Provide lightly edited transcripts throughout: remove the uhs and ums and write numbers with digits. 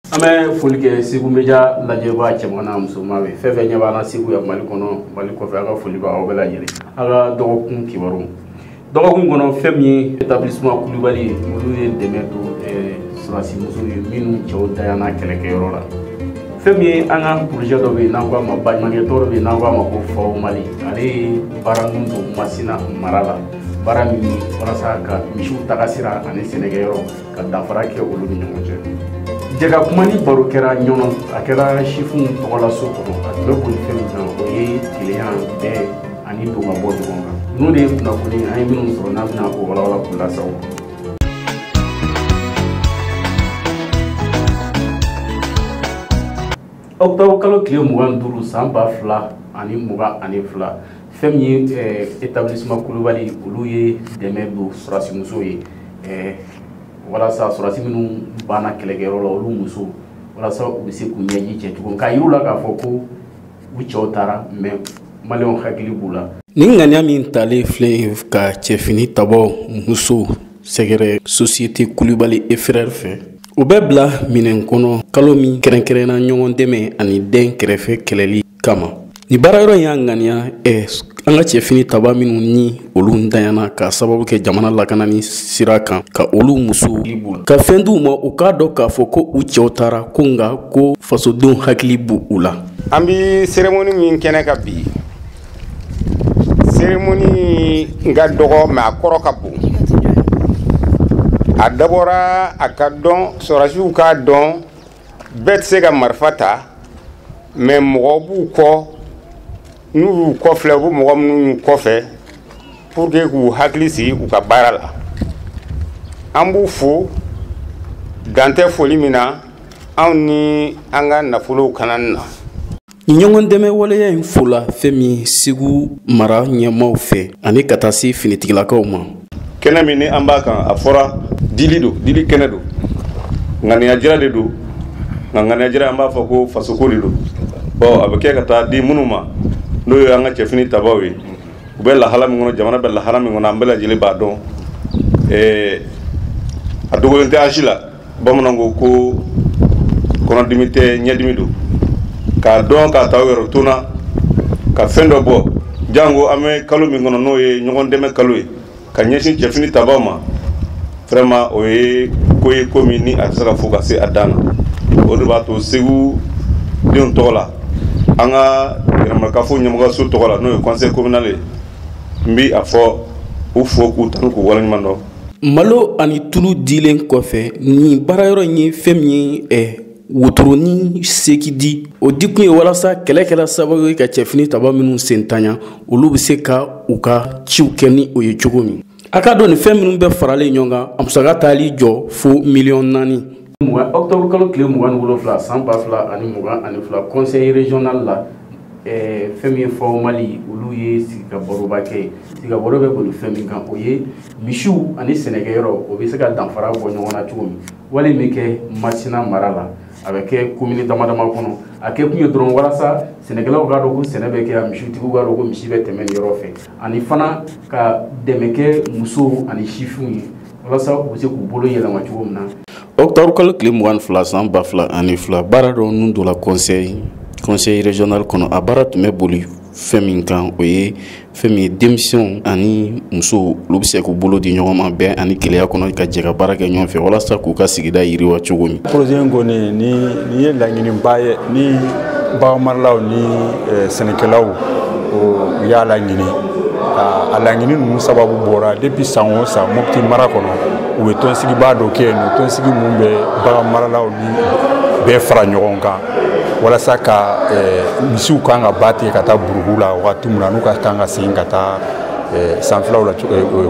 Ame folike sigu meja lajeba chemana musoma be fefe nyabana sigu ya malikono maliko fe aga foliba obela yele aga dogokun kibaru dogokun gono femi établissement Koulibaly ulu demeto surasi muso minu chew dayana keleke yorora femi anga projet do be nangwa ma bajmage toro be nangwa ma ko fo mali ale baranundu masina marala barami wala saka mishu takasira ane senegero ka dafara ke ulu ni nyonje Jega kumani baro kera nyono akera shifun tola soko a be boli fem na o ye client be ani to ma bodo gonga no de na ko ni ay minun so na ko wala kula saw octobre kalo kile mugan duru samba fla ani muga ani fla fem yi établissement Koulibaly ulu ye deme do surasi muso ye wala sa surasi minu bana kelekero la olu muso wala sa ubise kunyaji chetuko ka yirula ka foko wichotara me maleon hakili bula ninganya min tale fle ka chefini tabo muso segere société Koulibaly et frère fait ubebla minen kono kalomi kerenkerena nyongon deme ani den kerefe keleli kama ni barayro yangania anga chefini taba minu ni olu ndayana ka sababu ke jamana lakana ni sirakan ka olu musu ka fendu mo o ka do ka foko u chotara kunga ko faso don hakili bu ula ambi cérémonie min kene ka bi cérémonie nga dogo ma koroka bu adabora akadon soraju ka don bet sega marfata mais mogobu ko nous kofle bu mogom nu kofe pour que ku haklisi u ka barala ambu fo dante foli mina awni anga na folo kananna nyongon deme wala ya infula femi sigu mara nyamaw fe ani katasi finitigla kawma kena mini amba kan afora dili kenedo ngani ajira de do ngani ajira amba fako fasoko do bo abake kata di munuma no yo anga chefini tabawi ubella halami ngono jamana bella halami ngono ambela jili bado adugo nte ashila bamonango ko kono dimite nyadimido ka don ka tawero tuna ka fendo bo jango ame kalumi ngono no ye nyogon deme kalui ka nyesin chefini tabama vraiment oye koye komini asaka fuka se adana odo bato segu dion tola anga ramaka fo nyamuga so tola no conseil communal mbi afo u fo ku tan ko wala nyamando malo ani tulu dilen kofe ni barayoro ni femni wotoroni sekidi o dikun wala sa kele sababu ka chefini taba minu sentanya olu bise ka uka chiukeni o ye chogomi aka do ni feminu be farale nyonga amsaga tali jo fo million nani muga octobre kalo kile muga nulo fla samba fla ani muga ani fla conseil régional la femi fo mali ulu ye sika boroba ke sika borobe bolu femi kan oye mishu ani senegero o be sika danfara bo nyona chumi wale meke masina marala avec commune damadama kono ake kunye dron wala sa senegalaw ga do ko senebe ke mishu tibu ga do ko mishibe temen yorofe ani fana ka demeke muso ani shifu wala sa o se ku bolo yela ma chumna octobre kalo kile mugan fla samba fla ani fla barado nundu la conseil régional kono abara tume boli femi kan oye femi démission ani muso lobse ko bolo di nyoma be ani keleya kono ka jega baraka nyon fe wala sa ku ka sigida yiri wa chogomi projet ngone ni la ngini baye ni ba marlaw ni senekelaw o ya la ngini ala ngini nu sababu bora depuis sango sa mopti mara kono o ton sigi ba do ke no ton sigi mumbe ba marlaw ni be fra nyonga wala saka misiu kanga bati kata burugula wakati muna ka kanga singata sanflaw la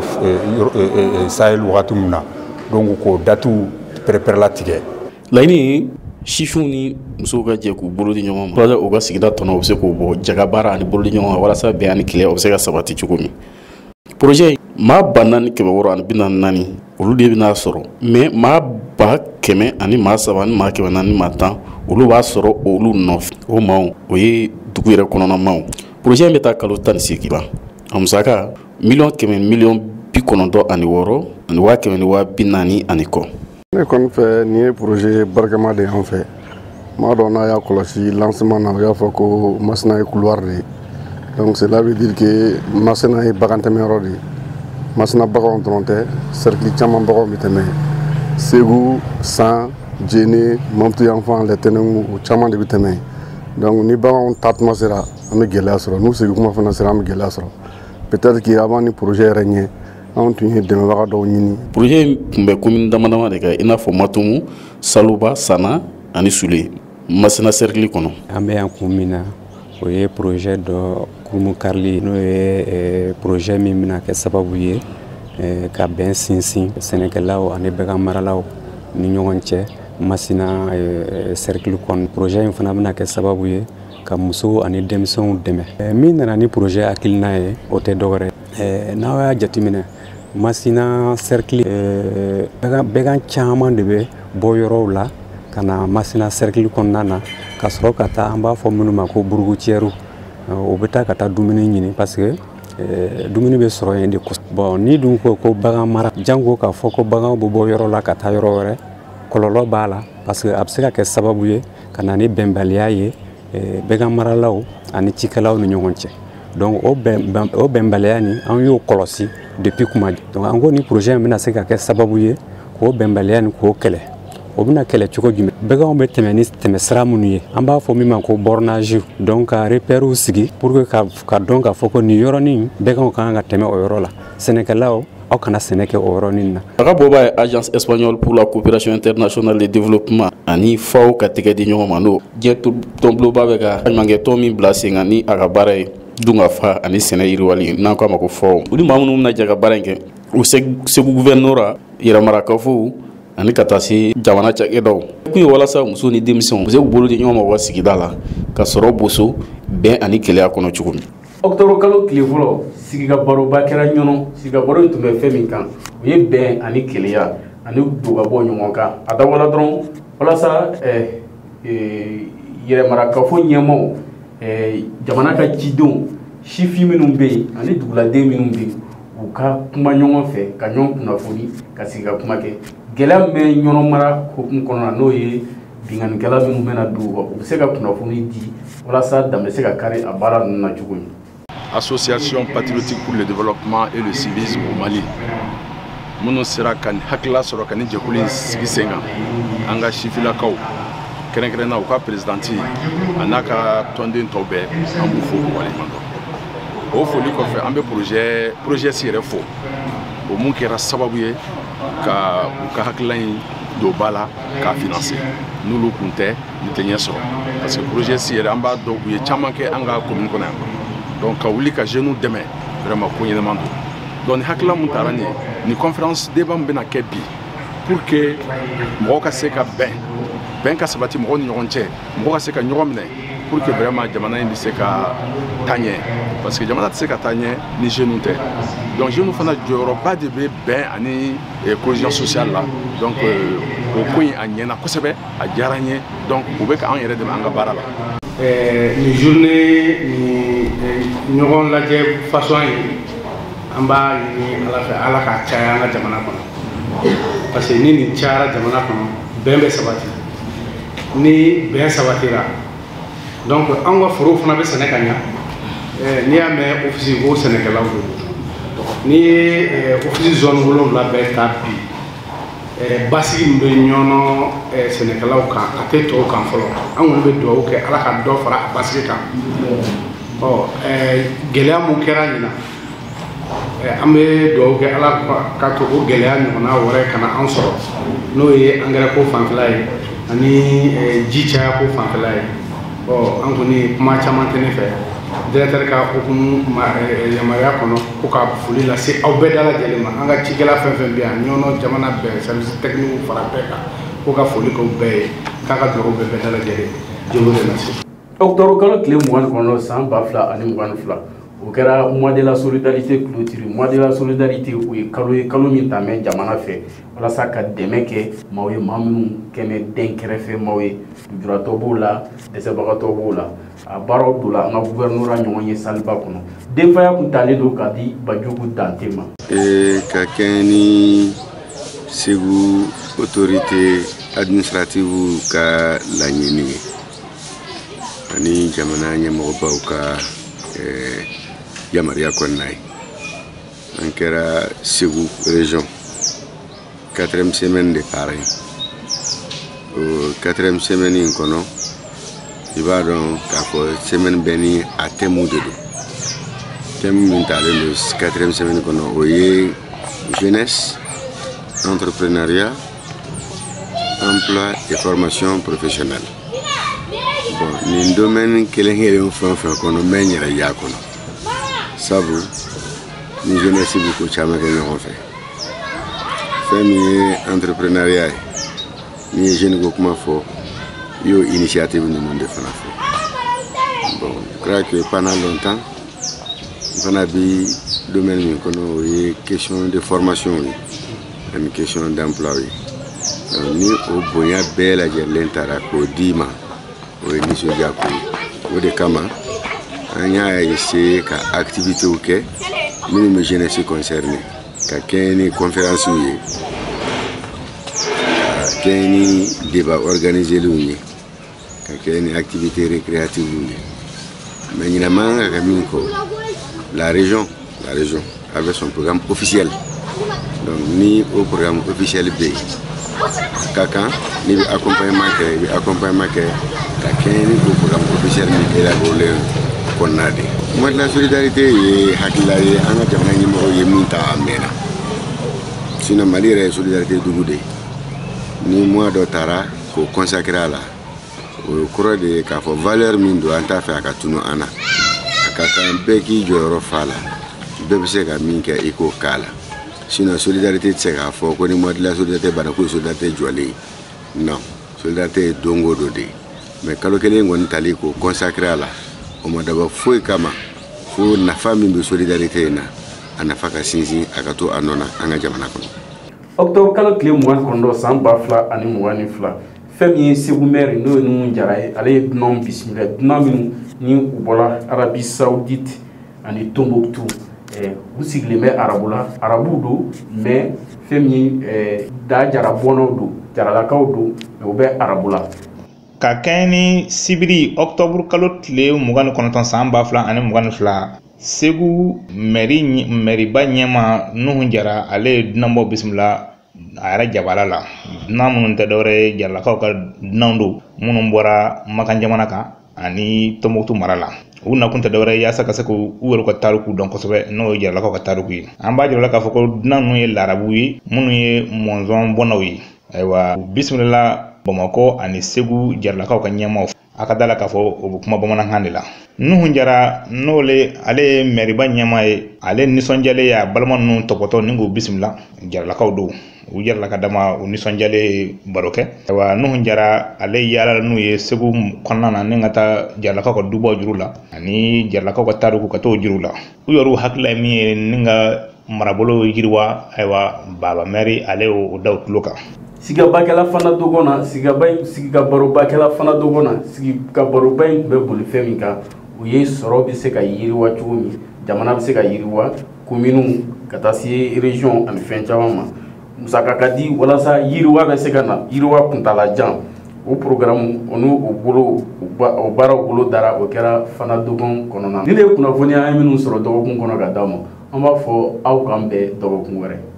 sahel wakati muna donc ko datu prepare la tige laini shifuni musoga je ku bolo di nyoma projet o ga sigida tono o se ko bo jaga bara ani bolo di nyoma wala sa be ani kile o se ga sabati chukumi projet ma banan ke woro an binan nani olu de bina soro mais ma ba keme ani ma saban ma ke nani matan olu ba soro olu nof o maw o ye dugu yɛrɛ kɔnɔna maw projet bɛ taa kalo 18 la amusaka million 90 ani 6 ani 740 ani kɔ Ne kɔni fɛ nin ye projet barikama de y'an fɛ. Maa dɔn n'a y'a kɔlɔsi lancement na o y'a fɔ ko Masina ye couloir de ye. Donc cela veut dire que Masina ye bagan tɛmɛyɔrɔ de ye. Masina baganw dɔrɔn tɛ cercle caman baganw bɛ tɛmɛ. Segu, San, Djéné, Mamtu Yanfan, Lɛtɛnɛngu o caman de bɛ tɛmɛ. Donc ni baganw taatuma sera an bɛ gɛlɛya sɔrɔ n'u segi kuma fana sera an bɛ gɛlɛya sɔrɔ. Peut-être que avant ni projet yɛrɛ ɲɛ anw tun ye dɛmɛbaga dɔw ɲini. Projet tun bɛ commune dama dama de kɛ i n'a fɔ Matumu, Saluba, Sana ani Sule. Masina cercle kɔnɔ. An bɛ yan kun min na o ye projet dɔ Kurumu karili n'o ye projet min bɛna kɛ sababu ye ka bɛn sinsin sɛnɛkɛlaw ani bagan maralaw ni ɲɔgɔn cɛ Masina cercle kɔnɔ. Projet in fana bɛna kɛ sababu ye ka muso ani denmisɛnw dɛmɛ. Min nana ni projet hakilina ye o tɛ dɔwɛrɛ n'aw y'a jateminɛ Masina cercle bagan caman de bɛ bɔ yɔrɔw la ka na Masina cercle kɔnɔna na ka sɔrɔ ka taa an b'a fɔ minnu ma ko burugutiɛriw o bɛ taa ka taa dumuni ɲini parce que dumuni bɛ sɔrɔ yen de kosɛbɛ. Bon ni dun ko bagan mara jango k'a fɔ ko baganw bɛ bɔ yɔrɔ la ka taa yɔrɔ wɛrɛ kɔlɔlɔ b'a la parce que a bɛ se ka kɛ sababu ye ka na ni bɛnbaliya ye bagan maralaw ani cikɛlaw ni ɲɔgɔn cɛ. Donc o bɛnbaliya nin an y'o kɔlɔsi depuis kuma. Donc an ko ni projet in bɛna se ka kɛ sababu ye k'o bɛnbaliya nin k'o kɛlɛ. O bɛna kɛlɛ cogo jumɛn? Baganw bɛ tɛmɛ ni tɛmɛsira minnu ye an b'a fɔ min ma ko bornage. Donc ka repɛriw sigi pour que ka dɔn k'a fɔ ko nin yɔrɔnin baganw kan ka tɛmɛ o yɔrɔ la. Sɛnɛkɛlaw aw kana sɛnɛ kɛ o yɔrɔnin na. A ka bɔba ye Agence espagnole pour la coopération internationale de développement ani FAO ka tɛgɛ di ɲɔgɔn ma n'o diɲɛ tɔnboloba bɛ ka ɲumankɛtɔn min bila sen kan ni a ka baara ye dunkafa ani sɛnɛ yiriwali n'an k'a ma ko FAO. Olu maa minnu bɛna jɛ ka baara in kɛ o Segu gouverneur yɛrɛmarakafow ani ka taa se jamana cakɛdaw. Kun ye walasa muso ni denmisɛnw bɛ se k'u bolo di ɲɔgɔn ma u ka sigida la ka sɔrɔ boso bɛn ani kɛlɛya kɔnɔ cogo min. Octobre kalo tile fɔlɔ sigika baroba kɛra ɲɔnɔ. Sigika baro in tun bɛ fɛn min kan o ye bɛn ani kɛlɛya ani don ka bɔ ɲɔgɔn kan. A dabɔla dɔrɔn walasa yɛrɛmarakafo ɲɛmaaw jamana ka cidenw sifin minnu bɛ yen ani duguladen minnu bɛ yen u ka kuma ɲɔgɔn fɛ ka ɲɔgɔn kunnafoni ka sigi ka kuma kɛ. Gɛlɛya bɛ ɲɔnɔ mara hukumu kɔnɔ na n'o ye bingannikɛla minnu bɛna don u bɛ se ka kunnafoni di walasa dan bɛ se ka kari a baara ninnu na cogo min. Association patriotique pour le développement et le civisme au Mali minnu sera ka hakilila sɔrɔ ka ni jɛkulu in sigi sen kan an ka sifilakaw kɛrɛnkɛrɛnna u ka présidenti a n'a ka tɔnden tɔw bɛɛ an b'u fo k'u waleɲuman dɔn. O foli kɔfɛ an bɛ projet si yɛrɛ fo o mun kɛra sababu ye ka u ka hakilila in don ba la k'a financer n'olu kun tɛ nin tɛ ɲɛ sɔrɔ parce que projet si yɛrɛ an b'a dɔn u ye caman kɛ an ka commune kɔnɔ yan. Donc ka wuli ka jeunes dɛmɛ vraiment ko ɲɛnama don. Donc ni hakilila mun taara nin ye ni conférence débat min bɛna kɛ bi pour que mɔgɔw ka se ka bɛn ka sabati mɔgɔw ni ɲɔgɔn cɛ mɔgɔw ka se ka ɲɔgɔn minɛ pour que vraiment jamana in bɛ se ka taa ɲɛ parce que jamana tɛ se ka taa ɲɛ ni jeunes tɛ. Donc jeunes fana jɔyɔrɔba de bɛ bɛn ani cohésion sociale la. Donc o ko in a ɲɛna kosɛbɛ a diyara n ye donc u bɛ ka an yɛrɛ dɛmɛ an ka baara la. Ni journée ni ɲɔgɔn lajɛ façon ye an b'a ɲini ala fɛ ala k'a caya an ka jamana kɔnɔ parce que ni nin cayara jamana kɔnɔ bɛn bɛ sabati ni bɛn sabatira donc an ka forow fana bɛ sɛnɛ ka ɲa n'i y'a mɛn office ko sɛnɛkɛlaw don n'i ye office zone 7 bɛɛ ta bi basigi min bɛ ɲɔnɔ sɛnɛkɛlaw kan a tɛ tɔw kan fɔlɔ an kɔni bɛ dugawu kɛ ala ka dɔ fara a basigi kan gɛlɛya mun kɛra ɲina an bɛ dugawu kɛ ala ka to o gɛlɛya ɲɔgɔnna wɛrɛ ka na an sɔrɔ n'o ye angɛrɛ ko fanfɛla ye ani ji caya ko fanfɛla ye an kɔni kuma caman tɛ ne fɛ directeur ka hukumu yamaruya kɔnɔ ko ka foli lase aw bɛɛ dalajɛlen ma an ka cikɛla fɛn fɛn bɛ yan ɲɔnɔ jamana bɛɛ service technique fara bɛɛ kan ko ka foli k'aw bɛɛ ye k'a ka dugawu bɛɛ dalajɛlen jɛmu de lase. Octobre kalo tile 20 kɔnɔ san 2022 o kɛra mois de la solidarité clôture. Mois de la solidarité o ye kalo min tɛmɛ jamana fɛ walasa ka dɛmɛ kɛ maaw ye maa minnu kɛmɛ den kɛrɛfɛ maaw ye lujuratɔ b'o la dɛsɛbagatɔ b'o la a baaraw dɔ la an ka gouverneur ɲɔgɔn ye saliba kɔnɔ denfaya kun talen don ka di Bajugu Dante ma. Ka kɛ ni Segu autorité administrative ka laɲini ani jamana ɲɛmɔgɔbaw ka yamaruya kɔnɔna ye. An kɛra Segu région 4e semaine de pareil. Au 4e semaine in kɔnɔ i b'a dɔn k'a fɔ semaine bɛɛ ni a thème de don. Thème min talen don 4e semaine kɔnɔ o ye jeunesse, entrepreneuriat, emploi et formation professionnelle. Bon, nin domaine kelen fɛn fɛn kɔnɔ n bɛ n yɛrɛ y'a kɔnɔ. Sabu ni jeunesse bɛ ko caman kɛ ɲɔgɔn fɛ. Fɛn min ye entrepreneuriat ye, ni ye jeune ko kuma fɔ, i y'o initiative ninnu de fana fɔ. Bon, je crois que pendant longtemps, n fana bɛ domaine min kɔnɔ o ye question de formation ye. Une question d'emploi. Ni o bonya bɛɛ lajɛlen taara k'o d'i ma, o ye nisɔndiya ko ye. O de kama an y'a essayer ka activités kɛ minnu bɛ jeunesse concerné, ka kɛ ni conférence ye, ka kɛ ni débat organisé ye, ka kɛ ni activité récréative ye. Mais ɲinama ka kɛ min kɔ, la région avait son programme officiel. Donc ni au programme officiel B kakan ni bi accompagnement ke ka keni au programme officiel ni élaboré konade. Moi la solidarité ye hakila ye anga jamana ni mo ye minta amena. Sinon Mali re solidarité dugude ni mois d'otara ko consacrer la au cours de ka fo valeur min do anta fa ka tunu ana akakan beki joro fala bebe se ka min ke iko kala. Sinon, solidarité, c'est qu'à faire qu'on ait de la solidarité, solidarité jolie. Non, solidarité est dongo dodé. Mais quand on est allé consacrer à la, on m'a d'abord foué kama, faut na famille de solidarité na, anafaka sinzi, akato anona, anga jamana kono. Octobre kalo kile mwan kondo san bafla ani mwani fla. Femi Segu maire no nu njaraye, ale non bismillah, non ni ubola Arabie Saoudite ani Tombouctou. Vous siglez mais arabu mais femi da jarabono do jaralakaw do mais be arabula ka kɛɲɛ sibiri octobre kalo tile 29 san 2022 Segu mɛriba ɲɛma Nuhu Jara ale dunanbɔ bisimila a yɛrɛ jabala la dunan minnu tɛ dɔwɛrɛ jaralakaw ka dunan do minnu bɔra Makan jamana kan ani Tombouctou mara la. U nakun tɛ dɔwɛrɛ yaasa ka se k'u yɛrɛ ka tariku dɔn kosɛbɛ n'o ye jaralakaw ka tariku ye. An b'a jira k'a fɔ ko dunan ninnu ye larabu ye minnu ye mɔnzɔn bɔnnaw ye. Ayiwa bisimila Bamakɔ ani Segu jaralakaw ka ɲɛmaaw a ka da la k'a fɔ o bɛ kuma bamanankan de la. Nuhu Jara n'ole ale ye mɛriba ɲɛmaa ye, ale nisɔndiyalen y'a balima ninnu tɔpɔtɔ ni k'u bisimila jaralakaw don. U jarala ka dama u nisɔndiyalen baro kɛ. Ayiwa Nuhu Jara ale yaala n'u ye Segu kɔnɔna na ni ka taa jaralakaw ka dubaw juru la ani jaralakaw ka tariku ka t'o juru la. U yɛrɛw hakili ye min ye ni ka marabolo yiriwa, ayiwa Baba Mɛri ale y'o da u tulo kan. Sigabakɛla fana dogona sigabarobakɛla fana dogona sigabaroba in tun bɛ boli fɛn min kan o ye sɔrɔ bɛ se ka yiriwa cogo min, jamana bɛ se ka yiriwa, commune ka taa se région ani fɛn caman ma. Musaka ka di walasa yiriwa bɛ se ka na, yiriwa kuntalajan. O programme onu o bolo o baaraw bolo dara o kɛra fana dogon kɔnɔna. Ni de ye kunnafoniya an ye minnu sɔrɔ dɔgɔkun kɔnɔ ka d'aw ma, an b'a fɔ aw k'an bɛn dɔgɔkun wɛrɛ.